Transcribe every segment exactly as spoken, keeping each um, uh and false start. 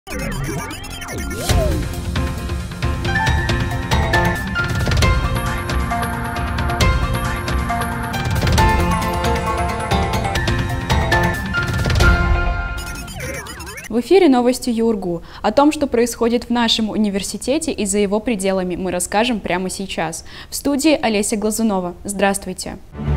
В эфире новости ЮрГУ. О том, что происходит в нашем университете и за его пределами, мы расскажем прямо сейчас. В студии Олеся Глазунова. Здравствуйте!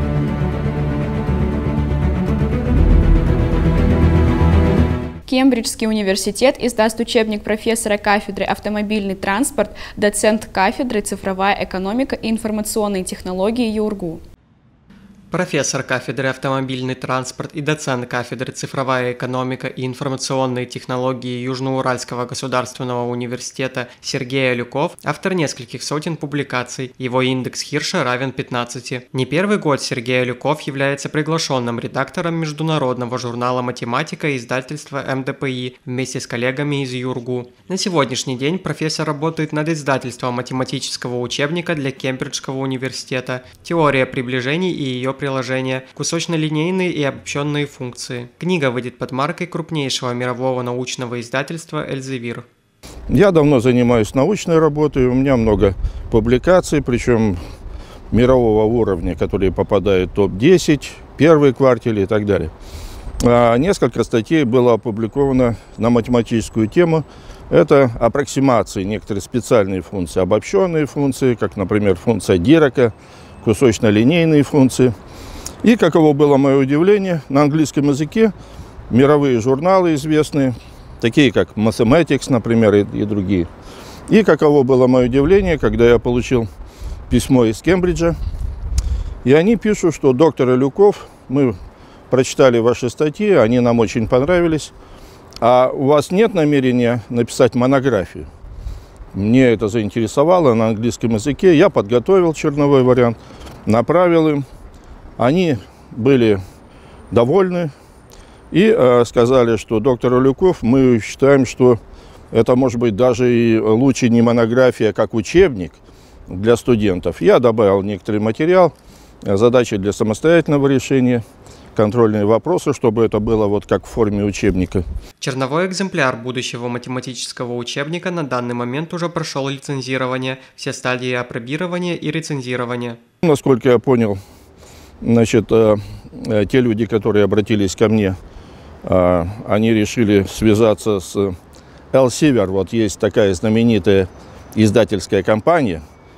Кембриджский университет издаст учебник профессора кафедры «Автомобильный транспорт», доцент кафедры «Цифровая экономика и информационные технологии» ЮрГУ. Профессор кафедры «Автомобильный транспорт» и доцент кафедры «Цифровая экономика и информационные технологии» Южноуральского государственного университета Сергей Алюков – автор нескольких сотен публикаций. Его индекс Хирша равен пятнадцати. Не первый год Сергей Алюков является приглашенным редактором международного журнала «Математика» издательства эм дэ пэ и вместе с коллегами из ЮрГУ. На сегодняшний день профессор работает над издательством математического учебника для Кембриджского университета «Теория приближений и ее приложения, кусочно-линейные и обобщенные функции». Книга выйдет под маркой крупнейшего мирового научного издательства Эльзевир. Я давно занимаюсь научной работой, у меня много публикаций, причем мирового уровня, которые попадают в топ десять, первый квартал и так далее. А несколько статей было опубликовано на математическую тему. Это аппроксимации некоторых специальных функций, обобщенные функции, как, например, функция Дирака, кусочно-линейные функции. И, каково было мое удивление, на английском языке мировые журналы известные, такие как Mathematics, например, и, и другие. И каково было мое удивление, когда я получил письмо из Кембриджа, и они пишут, что доктор Алюков, мы прочитали ваши статьи, они нам очень понравились, а у вас нет намерения написать монографию? Мне это заинтересовало на английском языке, я подготовил черновой вариант, направил им. Они были довольны и э, сказали, что доктор Алюков, мы считаем, что это может быть даже и лучше не монография, как учебник для студентов. Я добавил некоторый материал, задачи для самостоятельного решения, контрольные вопросы, чтобы это было вот как в форме учебника. Черновой экземпляр будущего математического учебника на данный момент уже прошел лицензирование, все стадии апробирования и рецензирования. Насколько я понял, значит, э, э, те люди, которые обратились ко мне, э, они решили связаться с Elsevier. Вот есть такая знаменитая издательская компания,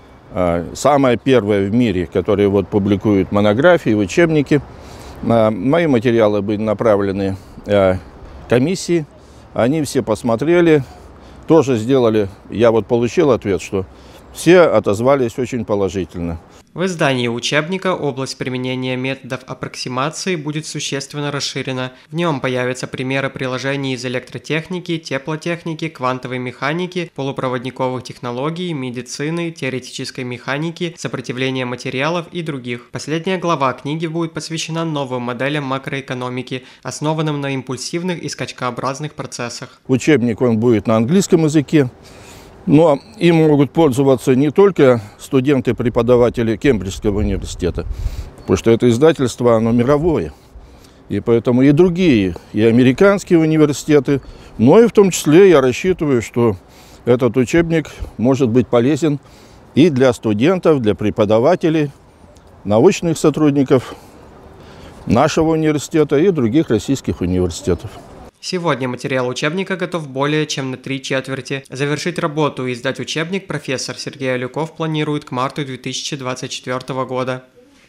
э, самая первая в мире, которая вот публикует монографии, учебники. Э, мои материалы были направлены э, комиссии, они все посмотрели, тоже сделали, я вот получил ответ, что все отозвались очень положительно. В издании учебника область применения методов аппроксимации будет существенно расширена. В нем появятся примеры приложений из электротехники, теплотехники, квантовой механики, полупроводниковых технологий, медицины, теоретической механики, сопротивления материалов и других. Последняя глава книги будет посвящена новым моделям макроэкономики, основанным на импульсивных и скачкообразных процессах. Учебник он будет на английском языке. Но им могут пользоваться не только студенты-преподаватели Кембриджского университета, потому что это издательство, оно мировое. И поэтому и другие, и американские университеты, но и в том числе я рассчитываю, что этот учебник может быть полезен и для студентов, для преподавателей, научных сотрудников нашего университета и других российских университетов. Сегодня материал учебника готов более чем на три четверти. Завершить работу и издать учебник профессор Сергей Алюков планирует к марту две тысячи двадцать четвёртого года.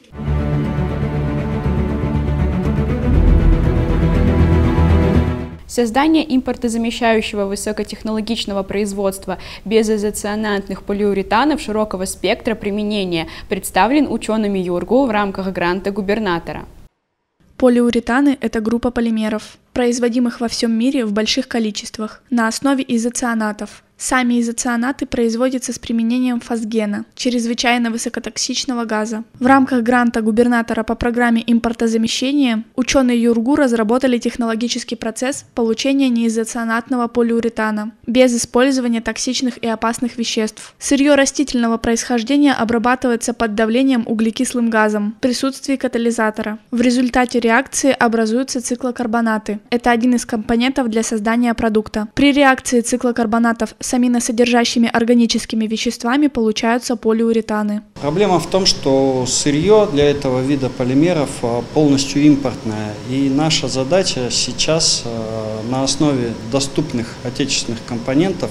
Создание импортозамещающего высокотехнологичного производства безизоцианатных полиуретанов широкого спектра применения представлен учеными ЮрГУ в рамках гранта губернатора. Полиуретаны – это группа полимеров, производимых во всем мире в больших количествах, на основе изоцианатов. Сами изоцианаты производятся с применением фосгена, чрезвычайно высокотоксичного газа. В рамках гранта губернатора по программе импортозамещения ученые ЮрГУ разработали технологический процесс получения неизоцианатного полиуретана без использования токсичных и опасных веществ. Сырье растительного происхождения обрабатывается под давлением углекислым газом в присутствии катализатора. В результате реакции образуются циклокарбонаты. Это один из компонентов для создания продукта. При реакции циклокарбонатов с аминосодержащими органическими веществами получаются полиуретаны. Проблема в том, что сырье для этого вида полимеров полностью импортное. И наша задача сейчас на основе доступных отечественных компонентов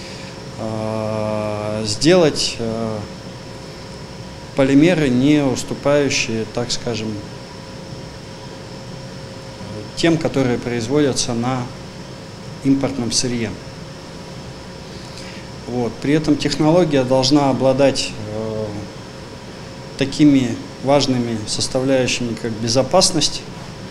сделать полимеры, не уступающие, так скажем, тем, которые производятся на импортном сырье. Вот. При этом технология должна обладать э, такими важными составляющими, как безопасность,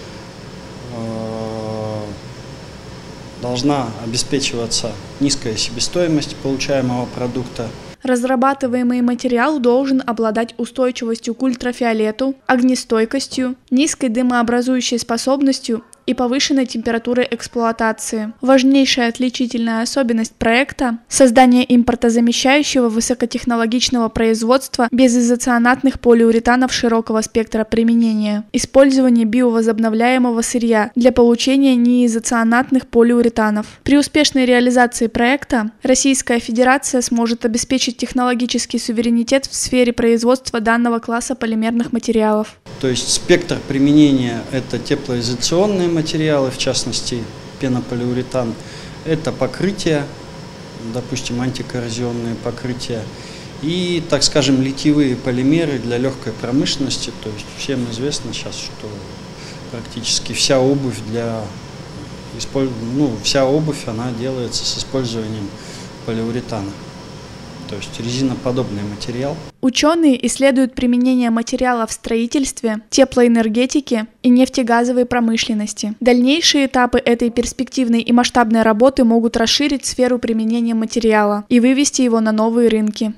э, должна обеспечиваться низкая себестоимость получаемого продукта. Разрабатываемый материал должен обладать устойчивостью к ультрафиолету, огнестойкостью, низкой дымообразующей способностью и повышенной температурой эксплуатации. Важнейшая отличительная особенность проекта – создание импортозамещающего высокотехнологичного производства без изоцианатных полиуретанов широкого спектра применения, использование биовозобновляемого сырья для получения неизоцианатных полиуретанов. При успешной реализации проекта Российская Федерация сможет обеспечить технологический суверенитет в сфере производства данного класса полимерных материалов. То есть спектр применения – это теплоизоляционные материалы, в частности пенополиуретан, это покрытия, допустим, антикоррозионные покрытия и, так скажем, литьевые полимеры для легкой промышленности. То есть всем известно сейчас, что практически вся обувь для ну, вся обувь она делается с использованием полиуретана. То есть резиноподобный материал. Ученые исследуют применение материала в строительстве, теплоэнергетике и нефтегазовой промышленности. Дальнейшие этапы этой перспективной и масштабной работы могут расширить сферу применения материала и вывести его на новые рынки.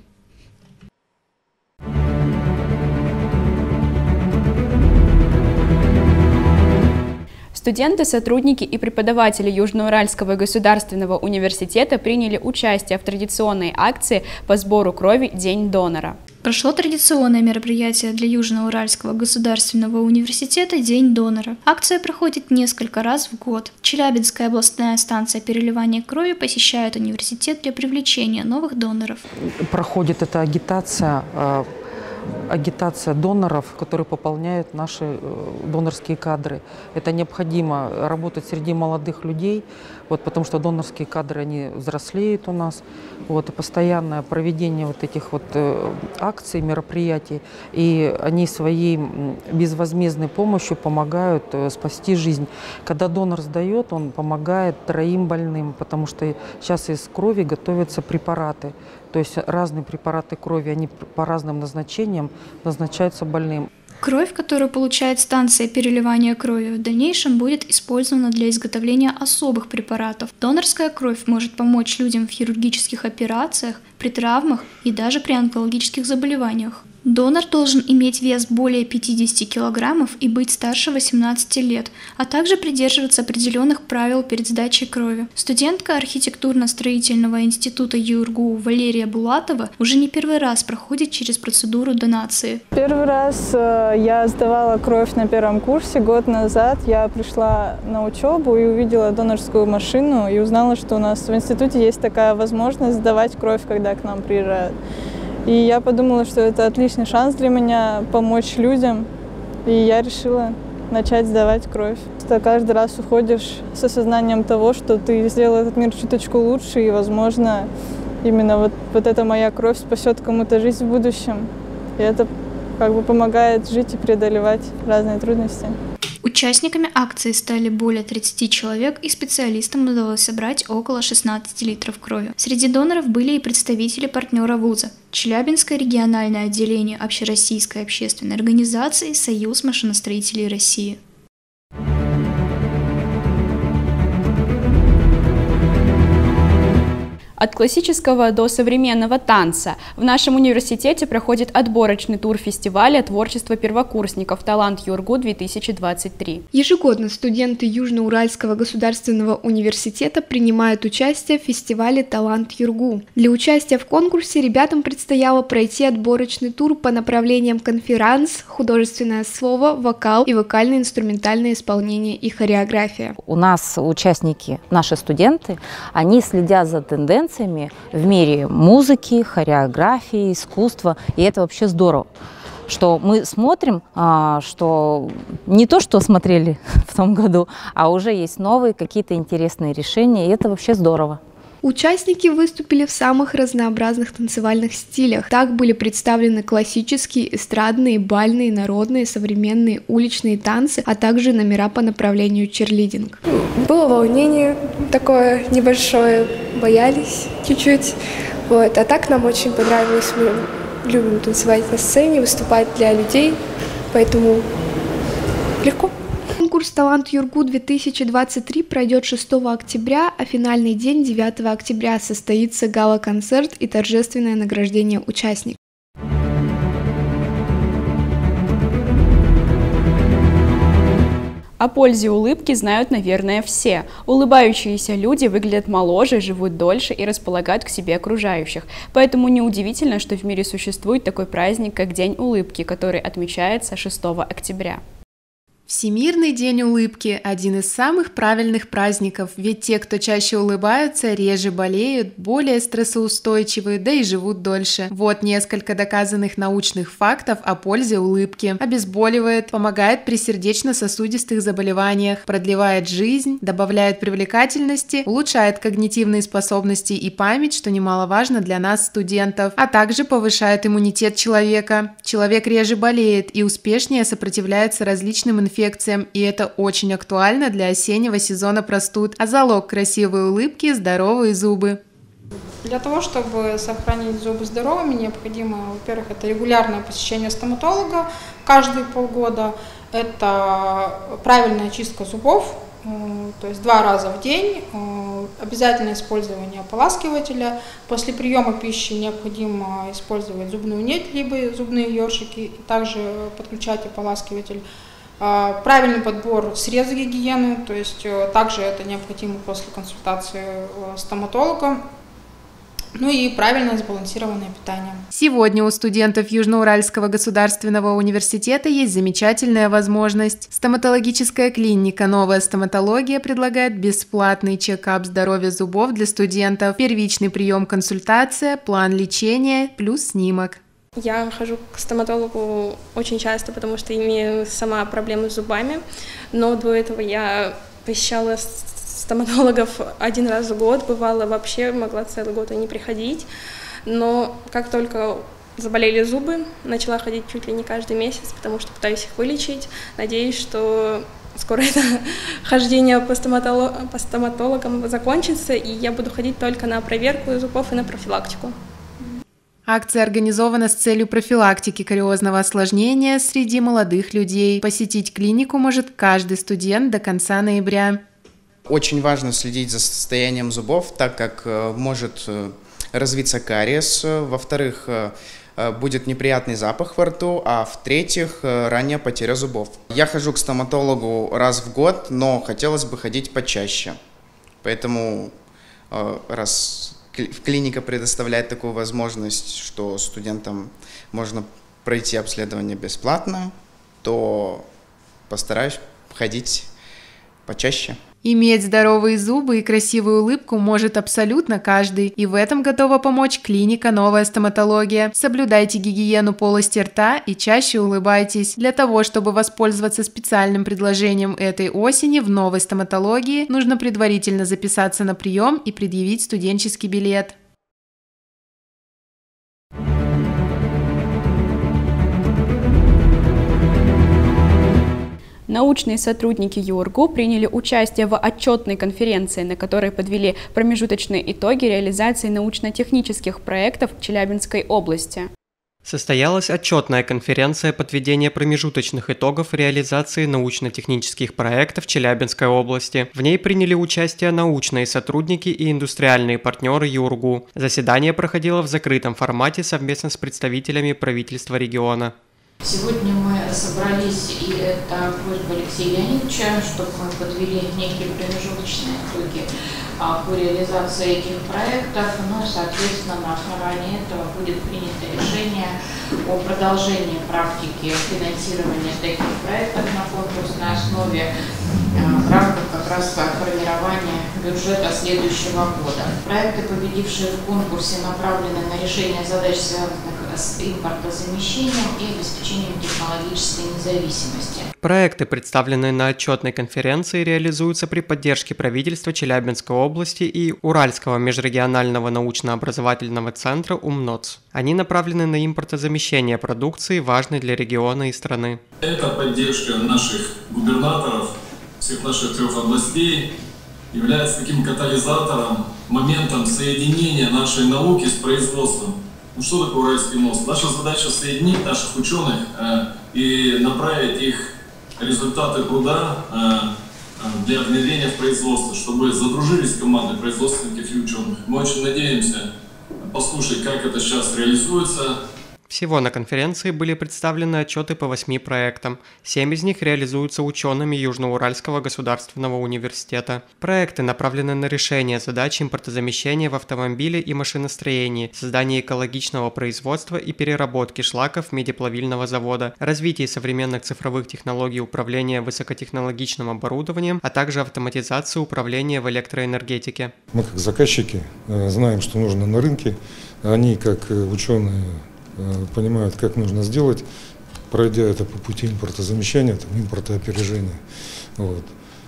Студенты, сотрудники и преподаватели Южноуральского государственного университета приняли участие в традиционной акции по сбору крови «День донора». Прошло традиционное мероприятие для Южноуральского государственного университета «День донора». Акция проходит несколько раз в год. Челябинская областная станция переливания крови посещает университет для привлечения новых доноров. Проходит эта агитация, агитация доноров, которые пополняют наши донорские кадры. Это необходимо работать среди молодых людей, вот, потому что донорские кадры, они взрослеют у нас. Вот, и постоянное проведение вот этих вот акций, мероприятий, и они своей безвозмездной помощью помогают спасти жизнь. Когда донор сдает, он помогает троим больным, потому что сейчас из крови готовятся препараты. То есть разные препараты крови, они по разным назначениям назначаются больным. Кровь, которую получает станция переливания крови, в дальнейшем будет использована для изготовления особых препаратов. Донорская кровь может помочь людям в хирургических операциях, при травмах и даже при онкологических заболеваниях. Донор должен иметь вес более пятидесяти килограммов и быть старше восемнадцати лет, а также придерживаться определенных правил перед сдачей крови. Студентка архитектурно-строительного института ЮРГУ Валерия Булатова уже не первый раз проходит через процедуру донации. Первый раз я сдавала кровь на первом курсе год назад. Я пришла на учебу и увидела донорскую машину и узнала, что у нас в институте есть такая возможность сдавать кровь, когда к нам приезжают. И я подумала, что это отличный шанс для меня помочь людям, и я решила начать сдавать кровь. Ты каждый раз уходишь с осознанием того, что ты сделал этот мир чуточку лучше, и, возможно, именно вот, вот эта моя кровь спасет кому-то жизнь в будущем. И это как бы помогает жить и преодолевать разные трудности. Участниками акции стали более тридцати человек, и специалистам удалось собрать около шестнадцати литров крови. Среди доноров были и представители партнера вуза – Челябинское региональное отделение Общероссийской общественной организации «Союз машиностроителей России». От классического до современного танца в нашем университете проходит отборочный тур фестиваля творчества первокурсников «Талант Юргу-две тысячи двадцать три». Ежегодно студенты Южноуральского государственного университета принимают участие в фестивале «Талант Юргу». Для участия в конкурсе ребятам предстояло пройти отборочный тур по направлениям конферанс, художественное слово, вокал и вокально-инструментальное исполнение и хореография. У нас участники, наши студенты, они следят за тенденциями в мире музыки, хореографии, искусства, и это вообще здорово, что мы смотрим, что не то, что смотрели в том году, а уже есть новые какие-то интересные решения, и это вообще здорово. Участники выступили в самых разнообразных танцевальных стилях. Так были представлены классические, эстрадные, бальные, народные, современные, уличные танцы, а также номера по направлению черлидинг. Было волнение такое небольшое, боялись чуть-чуть. Вот. А так нам очень понравилось. Мы любим танцевать на сцене, выступать для людей, поэтому легко. Конкурс «Талант Юргу-две тысячи двадцать три» пройдет шестого октября, а финальный день девятого октября состоится гала-концерт и торжественное награждение участников. О пользе улыбки знают, наверное, все. Улыбающиеся люди выглядят моложе, живут дольше и располагают к себе окружающих. Поэтому неудивительно, что в мире существует такой праздник, как День улыбки, который отмечается шестого октября. Всемирный день улыбки – один из самых правильных праздников, ведь те, кто чаще улыбаются, реже болеют, более стрессоустойчивы, да и живут дольше. Вот несколько доказанных научных фактов о пользе улыбки. Обезболивает, помогает при сердечно-сосудистых заболеваниях, продлевает жизнь, добавляет привлекательности, улучшает когнитивные способности и память, что немаловажно для нас, студентов, а также повышает иммунитет человека. Человек реже болеет и успешнее сопротивляется различным инфекциям. инфекциям, и это очень актуально для осеннего сезона простуд. А залог красивой улыбки – здоровые зубы. Для того, чтобы сохранить зубы здоровыми, необходимо, во-первых, это регулярное посещение стоматолога каждые полгода, это правильная чистка зубов, то есть два раза в день, обязательное использование ополаскивателя. После приема пищи необходимо использовать зубную нить, либо зубные ёршики, и также подключать ополаскиватель. Правильный подбор средств гигиены, то есть также это необходимо после консультации стоматолога. Ну и правильное сбалансированное питание. Сегодня у студентов Южноуральского государственного университета есть замечательная возможность. Стоматологическая клиника «Новая стоматология» предлагает бесплатный чекап здоровья зубов для студентов, первичный прием, консультация, план лечения плюс снимок. Я хожу к стоматологу очень часто, потому что имею сама проблемы с зубами, но до этого я посещала стоматологов один раз в год, бывало вообще, могла целый год и не приходить, но как только заболели зубы, начала ходить чуть ли не каждый месяц, потому что пытаюсь их вылечить, надеюсь, что скоро это хождение по, стоматолог, по стоматологам закончится, и я буду ходить только на проверку зубов и на профилактику. Акция организована с целью профилактики кариозного осложнения среди молодых людей. Посетить клинику может каждый студент до конца ноября. Очень важно следить за состоянием зубов, так как может развиться кариес. Во-вторых, будет неприятный запах во рту, а в-третьих, ранняя потеря зубов. Я хожу к стоматологу раз в год, но хотелось бы ходить почаще. Поэтому раз клиника предоставляет такую возможность, что студентам можно пройти обследование бесплатно, то постараюсь ходить почаще. Иметь здоровые зубы и красивую улыбку может абсолютно каждый, и в этом готова помочь клиника «Новая стоматология». Соблюдайте гигиену полости рта и чаще улыбайтесь. Для того, чтобы воспользоваться специальным предложением этой осени в «Новой стоматологии», нужно предварительно записаться на прием и предъявить студенческий билет. Научные сотрудники ЮРГУ приняли участие в отчетной конференции, на которой подвели промежуточные итоги реализации научно-технических проектов в Челябинской области. Состоялась отчетная конференция подведения промежуточных итогов реализации научно-технических проектов Челябинской области. В ней приняли участие научные сотрудники и индустриальные партнеры ЮРГУ. Заседание проходило в закрытом формате совместно с представителями правительства региона. Сегодня мы собрались, и это просьба Алексея Леонидовича, чтобы мы подвели некие промежуточные итоги по реализации этих проектов. Ну и, соответственно, на основании этого будет принято решение о продолжении практики финансирования таких проектов на конкурсной основе в рамках как раз формирования бюджета следующего года. Проекты, победившие в конкурсе, направлены на решение задач, связанных с импортозамещением и обеспечением технологической независимости. Проекты, представленные на отчетной конференции, реализуются при поддержке правительства Челябинской области и Уральского межрегионального научно-образовательного центра УМНОЦ. Они направлены на импортозамещение продукции, важной для региона и страны. Это поддержка наших губернаторов, всех наших трех областей, является таким катализатором, моментом соединения нашей науки с производством. Ну что такое Уральский мост? Наша задача соединить наших ученых э, и направить их результаты труда э, для внедрения в производство, чтобы задружились команды производственников и ученых. Мы очень надеемся послушать, как это сейчас реализуется. Всего на конференции были представлены отчеты по восьми проектам. Семь из них реализуются учеными Южноуральского государственного университета. Проекты направлены на решение задач импортозамещения в автомобиле и машиностроении, создание экологичного производства и переработки шлаков медиплавильного завода, развитие современных цифровых технологий управления высокотехнологичным оборудованием, а также автоматизации управления в электроэнергетике. Мы как заказчики знаем, что нужно на рынке. Они, как ученые, понимают, как нужно сделать, пройдя это по пути импортозамещения, там, импортоопережения. Вот.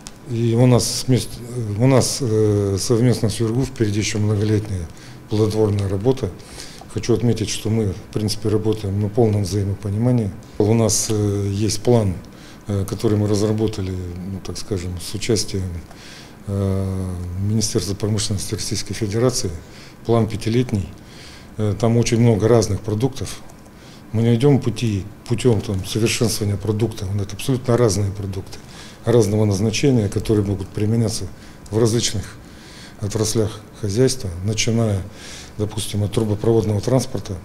И у нас, у нас совместно с ЮРГУ впереди еще многолетняя плодотворная работа. Хочу отметить, что мы, в принципе, работаем на полном взаимопонимании. У нас есть план, который мы разработали, ну, так скажем, с участием Министерства промышленности Российской Федерации, план пятилетний. Там очень много разных продуктов. Мы не идем пути, путем там, совершенствования продукта. Это абсолютно разные продукты, разного назначения, которые могут применяться в различных отраслях хозяйства, начиная, допустим, от трубопроводного транспорта,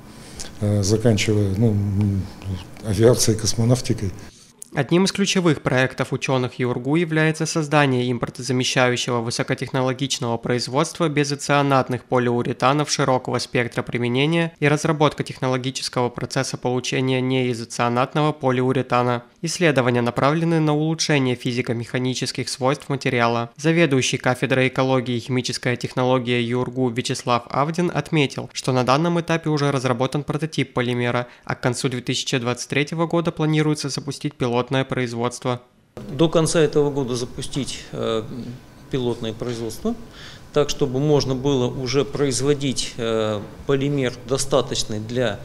заканчивая ну, авиацией, космонавтикой. Одним из ключевых проектов ученых ЮРГУ является создание импортозамещающего высокотехнологичного производства безоцианатных полиуретанов широкого спектра применения и разработка технологического процесса получения неизоцианатного полиуретана. Исследования направлены на улучшение физико-механических свойств материала. Заведующий кафедрой экологии и химическая технология ЮРГУ Вячеслав Авдин отметил, что на данном этапе уже разработан прототип полимера, а к концу две тысячи двадцать третьего года планируется запустить пилотное производство. До конца этого года запустить э, пилотное производство, так чтобы можно было уже производить э, полимер достаточный для,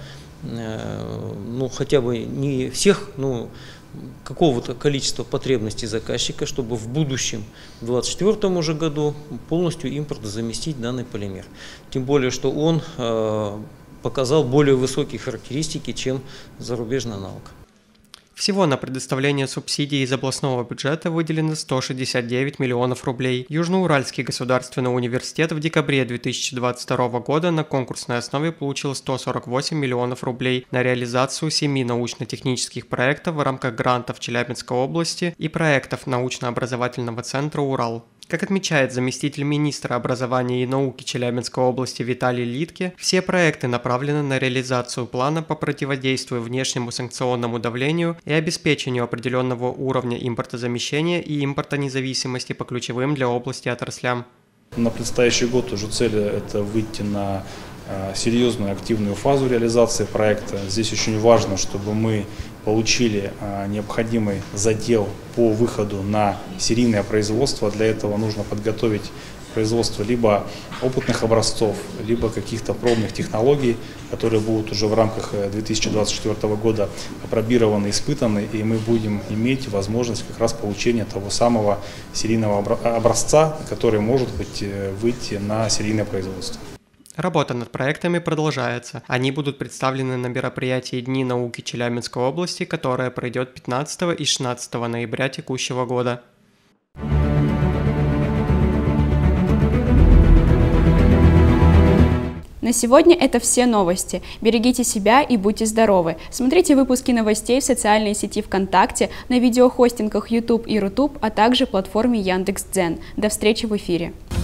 э, ну хотя бы не всех, но какого-то количества потребностей заказчика, чтобы в будущем, в две тысячи двадцать четвёртом уже году, полностью импортозаместить данный полимер. Тем более, что он э, показал более высокие характеристики, чем зарубежный аналог. Всего на предоставление субсидий из областного бюджета выделено сто шестьдесят девять миллионов рублей. Южноуральский государственный университет в декабре две тысячи двадцать второго года на конкурсной основе получил сто сорок восемь миллионов рублей на реализацию семи научно-технических проектов в рамках грантов Челябинской области и проектов научно-образовательного центра «Урал». Как отмечает заместитель министра образования и науки Челябинской области Виталий Литке, все проекты направлены на реализацию плана по противодействию внешнему санкционному давлению и обеспечению определенного уровня импортозамещения и импортонезависимости по ключевым для области отраслям. На предстоящий год уже цель – это выйти на серьезную активную фазу реализации проекта. Здесь очень важно, чтобы мы получили необходимый задел по выходу на серийное производство. Для этого нужно подготовить производство либо опытных образцов, либо каких-то пробных технологий, которые будут уже в рамках две тысячи двадцать четвёртого года опробированы, испытаны, и мы будем иметь возможность как раз получения того самого серийного образца, который может быть выйти на серийное производство. Работа над проектами продолжается. Они будут представлены на мероприятии Дни науки Челябинской области, которое пройдет пятнадцатого и шестнадцатого ноября текущего года. На сегодня это все новости. Берегите себя и будьте здоровы. Смотрите выпуски новостей в социальной сети ВКонтакте, на видеохостингах YouTube и Рутуб, а также платформе Яндекс.Дзен. До встречи в эфире.